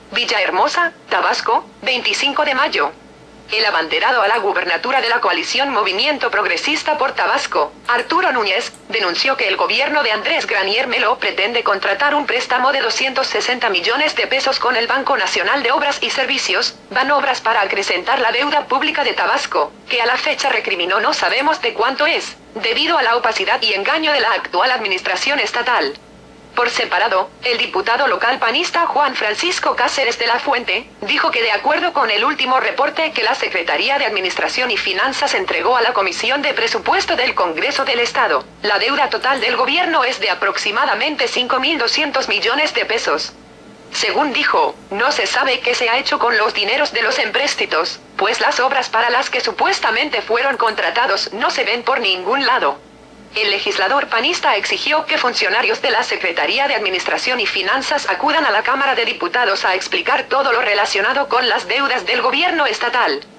Villahermosa, Tabasco, 25 de mayo. El abanderado a la gubernatura de la coalición Movimiento Progresista por Tabasco, Arturo Núñez, denunció que el gobierno de Andrés Granier Melo pretende contratar un préstamo de 260 millones de pesos con el Banco Nacional de Obras y Servicios, Banobras, para acrecentar la deuda pública de Tabasco, que a la fecha recriminó no sabemos de cuánto es, debido a la opacidad y engaño de la actual administración estatal. Por separado, el diputado local panista Juan Francisco Cáceres de la Fuente, dijo que de acuerdo con el último reporte que la Secretaría de Administración y Finanzas entregó a la Comisión de Presupuesto del Congreso del Estado, la deuda total del gobierno es de aproximadamente 5.200 millones de pesos. Según dijo, no se sabe qué se ha hecho con los dineros de los empréstitos, pues las obras para las que supuestamente fueron contratados no se ven por ningún lado. El legislador panista exigió que funcionarios de la Secretaría de Administración y Finanzas acudan a la Cámara de Diputados a explicar todo lo relacionado con las deudas del gobierno estatal.